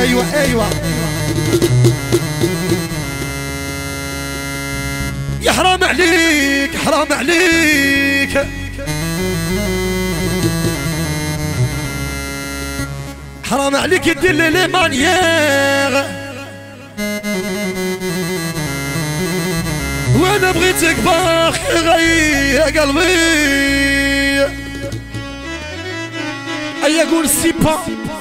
ايوه ايوه يا حرام عليك حرام عليك حرام عليك يدير لي مانيير وانا بغيتك باخي غي يا قلبي ايا قول سيبا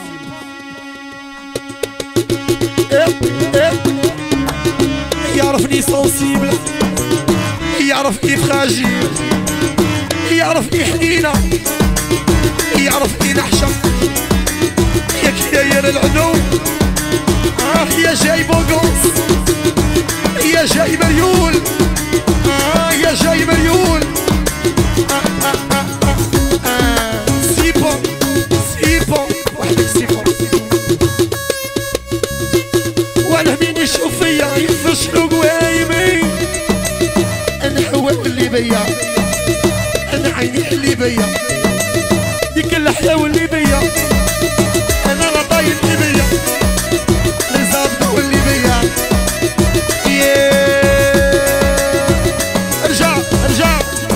يعرفني سونسيبل يعرفني فراجيل يعرفني حنينة يعرفني نحشم يا كداير العنو يا جاي بوغوس يا جاي مريول يا جاي مريول سيبو سيبو وحدك سيبو وانا مين يشوف فيا يفشلوا قوايمي انا حواء اللي بيا انا عيني اللي بيا ديك الحلاوه اللي بيا انا غطاي اللي بيا لزابدو اللي بيا ارجع ارجع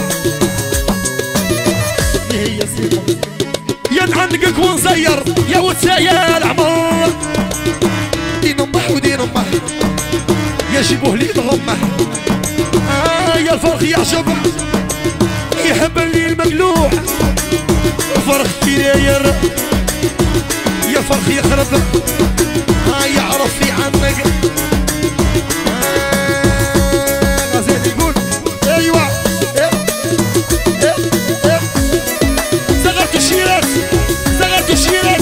هي سيبو يا نعنقك ونزير يا وتسايا العمر دين امه ودين امه يا جيبوه لي ضمه يا الفرخ يعجبه يحب اللي المقلوع فرخ كي داير يا فرخ يخرب يعرف في عنك غزال يقول ايوه زغرت الشيرات زغرت الشيرات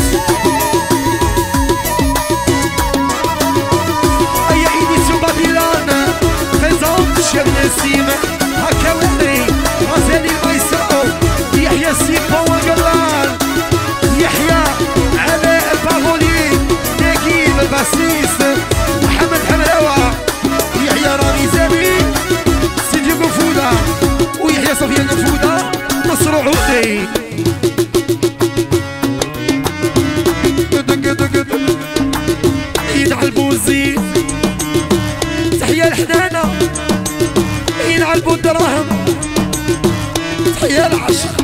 اي ايدي سو بابيلان فيزون شير نسيمه هكا ولي غزالي الميسرو يحيى سيبا وقلال يحيى علاء الباغولي نجيب الباسيس محمد حمراوة يحيى رامي زابي سيدي قفودة ويحيى سفيان قفودة نصر عودي يدعى البوزي تحية الحنانة ينعلبوا الدراهم تحية العشر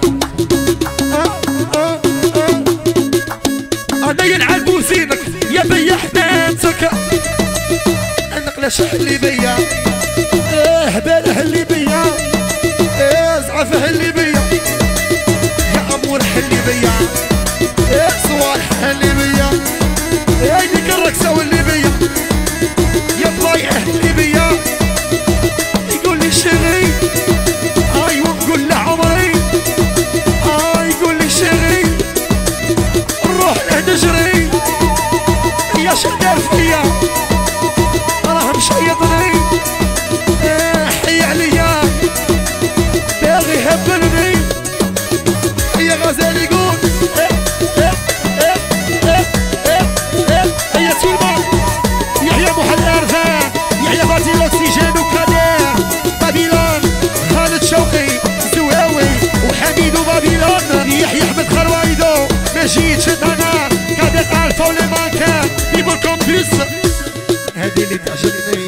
انا ينعلبوا زينك يا بيا حنانتك انقلش اللي بيا هباله اللي بيا زعفه اللي بيا يا امور اللي بيا صوالح اللي بيا هيديك الرقصه واللي بيا يا ضايعه اللي بيا يقول لي شيري ايوه نقول له عمري يقول لي شيري نروح له نجري يا شدار فيا راه مشيطني حي عليا باغي يهبلني يا غزال يقول يا سلمان يحيى محل ارفان يحيى فاتي الاكسجين وكادير بابيلون خالد شوقي زواوي وحميد وبابيلون يحيى احمد خروايدو مجيد شدنا كادر الفا ولي مانكا يقول كومبليس هذه اللي تعجبني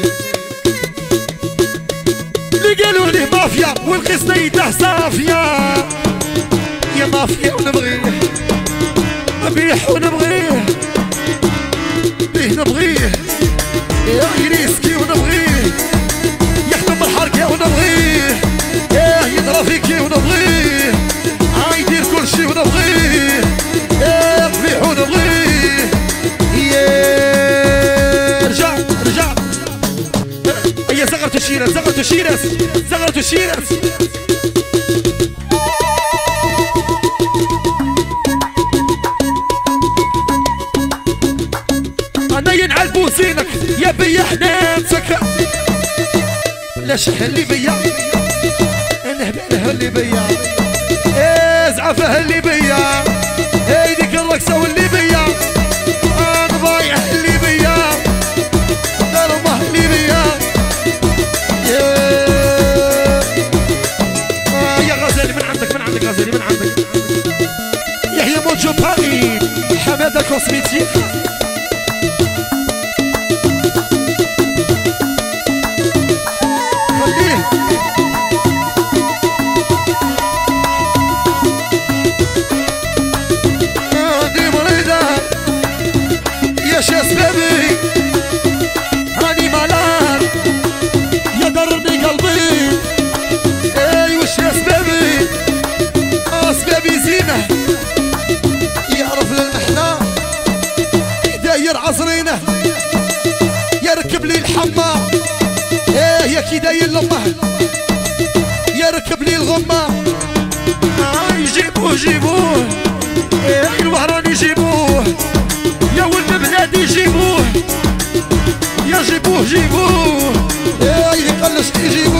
اللي قالوا ليه مافيا والقصه تاع صافيه يا مافيا ونبغيه نبيح ونبغيه بيه نبغيه يا يريسكي ونبغيه يخدم الحركه ونبغيه يضرب فيكي ونبغيه يدير كل شي ونبغيه نبيح ونبغيه رجع رجع هي زغرت شيرس زغرت شيرس زغرت شيرس انا ينعلبو زينك يا بيا حنانتك لاش اللي بيا انا هباله اللي بيا زعفه اللي بيا هيديك الرقصه واللي بيا انا ضايع اللي بيا ضربه اللي بيا يا غزالي من عندك من عندك غزالي من عندك يحيى موجو باري حماده كوسميتيك هذا بزينه يعرف للمحنه داير عصرينه يركب لي الحمه يا كي داير لامه يركب لي الغمه يجيبوه جيبوه الوهران يجيبوه يا ولد بلادي جيبوه يا جيبوه يقلش يجيبوه